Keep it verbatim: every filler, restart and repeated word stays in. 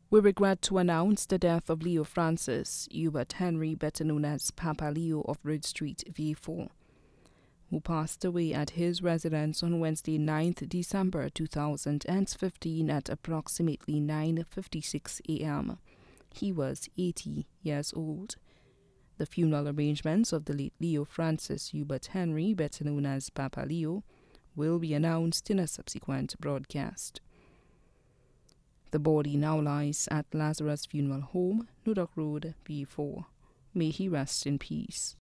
We regret to announce the death of Leo Francis Hubert Henry, better known as Papa Leo of Bridge Street, V four, who passed away at his residence on Wednesday, ninth December two thousand fifteen at approximately nine fifty-six a m He was eighty years old. The funeral arrangements of the late Leo Francis Hubert Henry, better known as Papa Leo, will be announced in a subsequent broadcast. The body now lies at Lazarus Funeral Home, Nudok Road, B four. May he rest in peace.